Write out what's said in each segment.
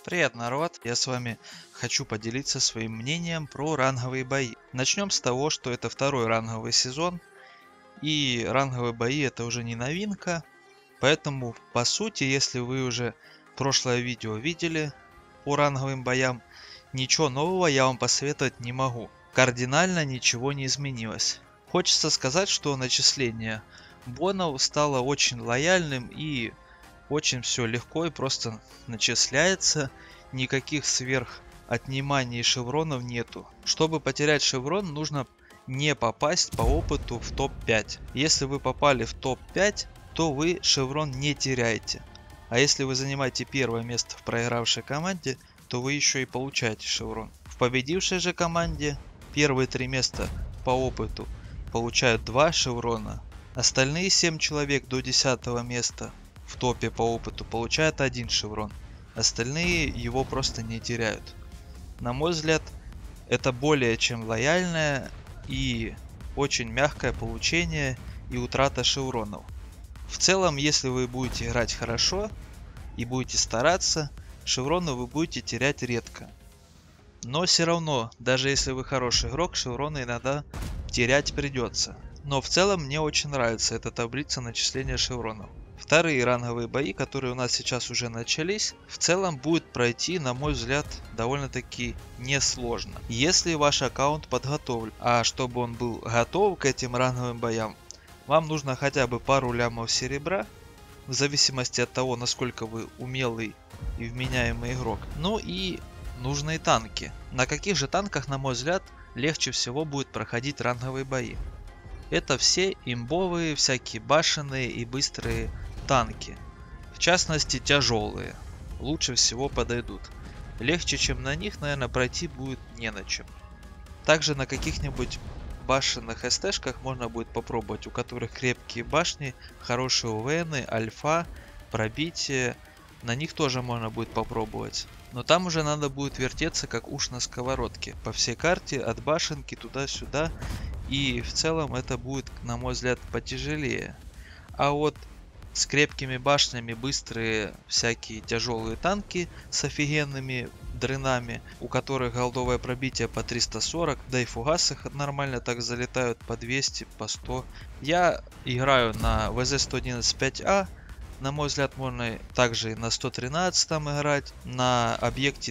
Привет, народ! Я с вами хочу поделиться своим мнением про ранговые бои. Начнем с того, что это второй ранговый сезон, и ранговые бои это уже не новинка, поэтому по сути, если вы уже прошлое видео видели по ранговым боям, ничего нового я вам посоветовать не могу. Кардинально ничего не изменилось. Хочется сказать, что начисление бонов стало очень лояльным и очень все легко и просто начисляется, никаких сверх отниманий шевронов нету. Чтобы потерять шеврон, нужно не попасть по опыту в топ-5. Если вы попали в топ-5, то вы шеврон не теряете. А если вы занимаете первое место в проигравшей команде, то вы еще и получаете шеврон. В победившей же команде первые 3 места по опыту получают 2 шеврона. Остальные 7 человек до 10 места в топе по опыту получают 1 шеврон. Остальные его просто не теряют. На мой взгляд, это более чем лояльное и очень мягкое получение и утрата шевронов. В целом, если вы будете играть хорошо и будете стараться, шевроны вы будете терять редко. Но все равно, даже если вы хороший игрок, шевроны иногда терять придется. Но в целом мне очень нравится эта таблица начисления шевронов. Вторые ранговые бои, которые у нас сейчас уже начались, в целом будет пройти, на мой взгляд, довольно-таки несложно, если ваш аккаунт подготовлен. А чтобы он был готов к этим ранговым боям, вам нужно хотя бы пару лямов серебра, в зависимости от того, насколько вы умелый и вменяемый игрок. Ну и нужные танки. На каких же танках, на мой взгляд, легче всего будет проходить ранговые бои? Это все имбовые, всякие башенные и быстрые танки. В частности, тяжелые. Лучше всего подойдут. Легче, чем на них, наверное, пройти будет не на чем. Также на каких-нибудь башенных СТшках можно будет попробовать, у которых крепкие башни, хорошие УВНы, альфа, пробитие. На них тоже можно будет попробовать. Но там уже надо будет вертеться как уж на сковородке. По всей карте, от башенки туда-сюда. И в целом это будет, на мой взгляд, потяжелее. А вот с крепкими башнями быстрые всякие тяжелые танки с офигенными дрынами, у которых голдовое пробитие по 340, да и фугасы нормально так залетают по 200, по 100. Я играю на ВЗ-111-5А. На мой взгляд, можно также и на 113 играть, на объекте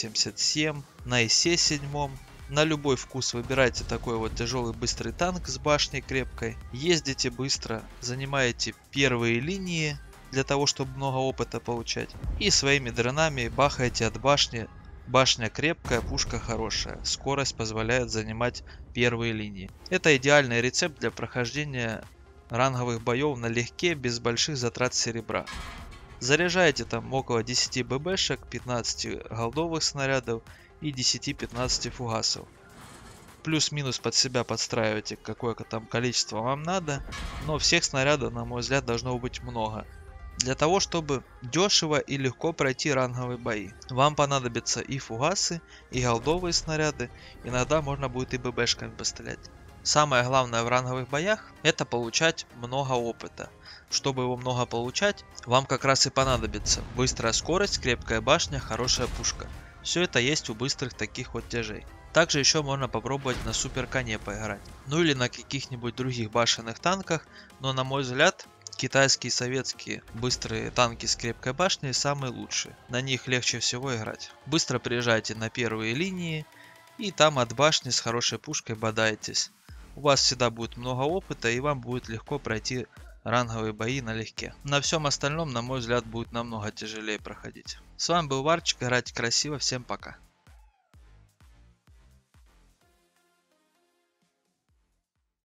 277, на ИСе-7. На любой вкус выбирайте такой вот тяжелый быстрый танк с башней крепкой. Ездите быстро, занимаете первые линии для того, чтобы много опыта получать. И своими дронами бахаете от башни. Башня крепкая, пушка хорошая. Скорость позволяет занимать первые линии. Это идеальный рецепт для прохождения ранговых боев налегке, без больших затрат серебра. Заряжаете там около 10 ББшек, 15 голдовых снарядов и 10-15 фугасов. Плюс-минус под себя подстраивайте, какое там количество вам надо, но всех снарядов, на мой взгляд, должно быть много. Для того, чтобы дешево и легко пройти ранговые бои, вам понадобятся и фугасы, и голдовые снаряды, иногда можно будет и ББшками пострелять. Самое главное в ранговых боях — это получать много опыта. Чтобы его много получать, вам как раз и понадобится быстрая скорость, крепкая башня, хорошая пушка. Все это есть у быстрых таких вот тяжей. Также еще можно попробовать на супер коне поиграть. Ну или на каких-нибудь других башенных танках, но на мой взгляд, китайские и советские быстрые танки с крепкой башней самые лучшие. На них легче всего играть. Быстро приезжайте на первые линии и там от башни с хорошей пушкой бодаетесь. У вас всегда будет много опыта и вам будет легко пройти ранговые бои налегке. На всем остальном, на мой взгляд, будет намного тяжелее проходить. С вами был Варчик, играйте красиво, всем пока.